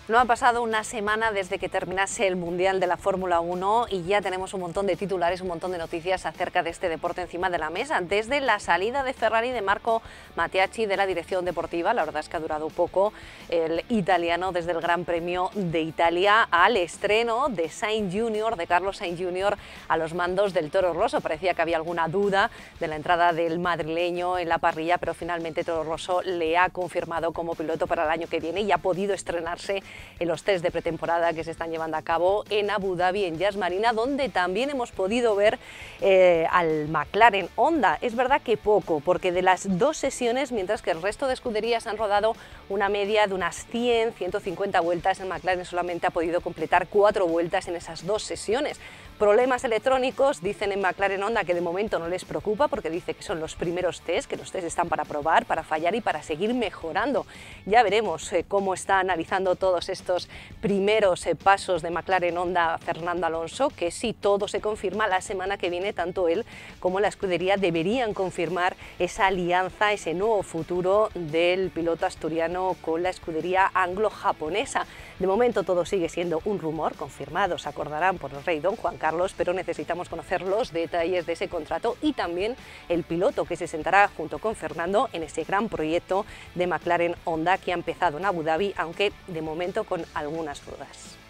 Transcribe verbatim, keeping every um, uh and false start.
No ha pasado una semana desde que terminase el Mundial de la Fórmula uno y ya tenemos un montón de titulares, un montón de noticias acerca de este deporte encima de la mesa. Desde la salida de Ferrari de Marco Mattiacci de la dirección deportiva, la verdad es que ha durado poco, el italiano desde el Gran Premio de Italia al estreno de Sainz junior, de Carlos Sainz junior a los mandos del Toro Rosso. Parecía que había alguna duda de la entrada del madrileño en la parrilla, pero finalmente Toro Rosso le ha confirmado como piloto para el año que viene y ha podido estrenarse en los test de pretemporada que se están llevando a cabo en Abu Dhabi, en Yas Marina, donde también hemos podido ver eh, al McLaren Honda. Es verdad que poco, porque de las dos sesiones, mientras que el resto de escuderías han rodado una media de unas cien, ciento cincuenta vueltas, el McLaren solamente ha podido completar cuatro vueltas en esas dos sesiones. Problemas electrónicos, dicen en McLaren Honda que de momento no les preocupa porque dice que son los primeros test, que los test están para probar, para fallar y para seguir mejorando. Ya veremos eh, cómo está analizando todos estos primeros eh, pasos de McLaren Honda Fernando Alonso, que si todo se confirma la semana que viene, tanto él como la escudería deberían confirmar esa alianza, ese nuevo futuro del piloto asturiano con la escudería anglo-japonesa. De momento todo sigue siendo un rumor, confirmado, se acordarán por el rey don Juan Carlos, pero necesitamos conocer los detalles de ese contrato y también el piloto que se sentará junto con Fernando en ese gran proyecto de McLaren Honda que ha empezado en Abu Dhabi, aunque de momento con algunas dudas.